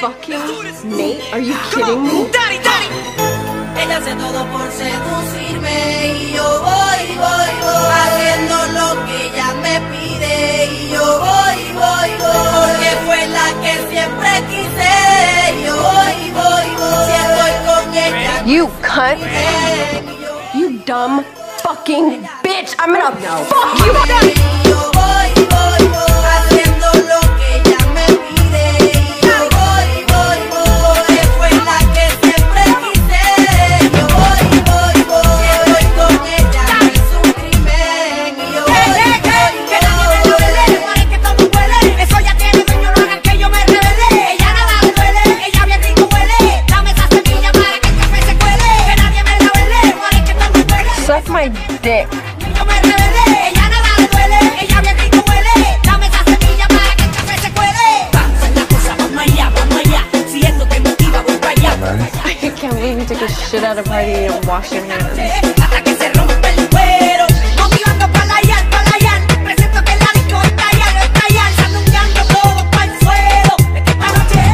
fucking Nate? Are you kidding me? Ella hace todo por seducirme y yo voy, haciendo lo que ella me pide y yo voy, porque fue la que siempre quise y yo voy, si estoy con ella. You cunt! You dumb fucking bitch! I'm gonna fuck you up! Yo voy, haciendo lo que ella me pide y yo voy, porque fue la que siempre quise. Yo voy, si estoy con ella no es un crimen y yo voy, que nadie me la vele, parece que todo huele. Eso ya tiene dueño, no hagan que yo me revele. Ella nada le duele, ella bien rico huele. Dame esa semilla para que el café se cuele. Que nadie me la vele, parece que todo huele. Suck my dick. Yo me rebelé, ella nada le duele, ella bien rico huele. Dame esa semilla para que el café se cuele. Vamos a la cosa, vamos allá. Si esto te motiva, voy para allá. I can't believe you took a shit out of party and wash your hands. Hasta que se rompe el cuero. Motivando para allá. Presento que la disco está allá. Sandungueando todo para el suelo. Es que esta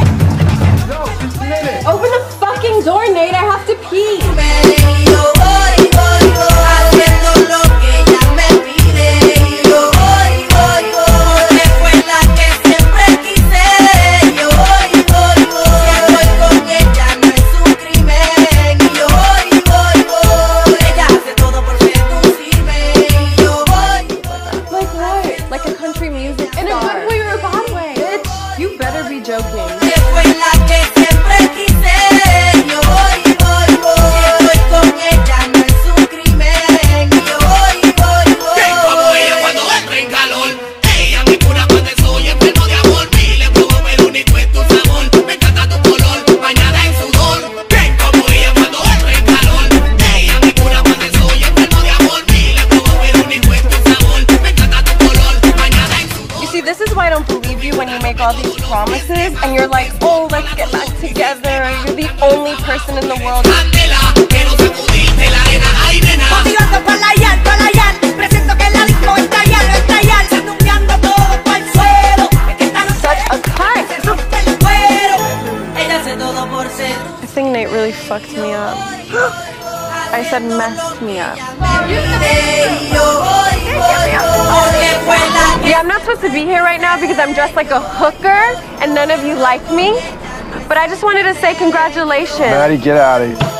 noche Open the fucking door, Nate. I have to pee. yo voy, haciendo lo que ella me pide y yo voy, porque fue la que siempre quise. Yo voy, si estoy con ella no es un crimen y yo voy, ella hace todo por seducirme y yo voy. Like what? Like a country music star. In a good way or a bad way? Bitch, you better be joking. Que fue la que siempre quise. Yo voy, si estoy con ella no es un crimen y yo voy. Bien como ella cuando entra en calor. Ella me cura cuando soy enfermo de amor. Le puedo ver único en tu sabor. Me encanta tu color, bañada en sudor. Bien como ella cuando entra en calor. Ella me cura cuando soy enfermo de amor. Le puedo ver único en tu sabor. Me encanta tu color, bañada en sudor. You see, this is why I don't believe you when you make all these promises and you're like, oh, let's get back together. You're the only person in the world. Candela, quiero sacudirte la arena, ay nena. Motivando para allá. Presento que la disco está allá. Sandungueando todo para el suelo. Es que esta noche Such a cunt. se rompe el cuero. Ella hace todo por I think Nate really fucked me up. I said messed me up. Yeah, I'm not supposed to be here right now because I'm dressed like a hooker and none of you like me. But I just wanted to say congratulations. Maddie, get out of here.